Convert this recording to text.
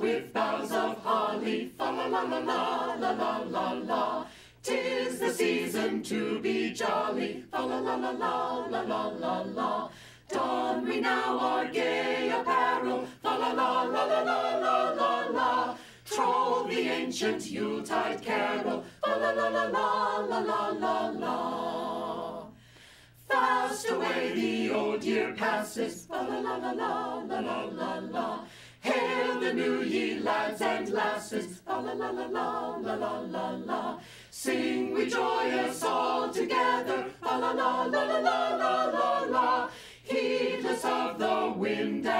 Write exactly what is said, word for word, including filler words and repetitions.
with boughs of holly, fa la la la la la la la la. 'Tis the season to be jolly, fa la la la la la la la la. Don we now our gay apparel, fa la la la la la la la la. Troll the ancient Yuletide carol, fa la la la la la la la la. Fast away the old year passes, fa la la la la la la la la. Hail the new ye lads and lasses, fa la la la la la la la la. Sing we joyous all together, fa la la la la la la la la. Heedless of the wind